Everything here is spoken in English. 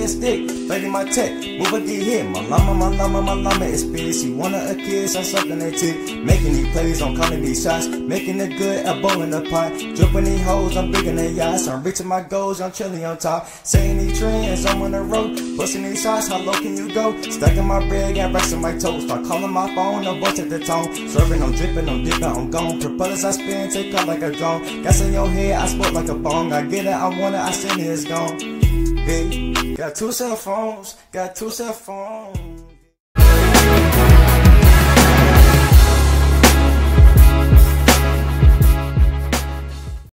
a stick, fading my tech, move a get hit. My llama is speed. She wanted a kid, so I'm sucking that tick. Making these plays, I'm calling these shots. Making it good, elbow in the pot. Dripping these hoes, I'm bigger than yachts. I'm reaching my goals, I'm chilling on top. Saying these trends, I'm on the road. Pushing these shots, how low can you go? Stacking my bread, got racks in my toes. Start calling my phone, no voice at the tone. Swerving, I'm dripping, I'm dipping, I'm gone. Propellers I spin, take off like a drone. Gas in your head, I sport like a bong. I get it, I want it, I send it, it's gone. Hey, got two cell phones, got two cell phones.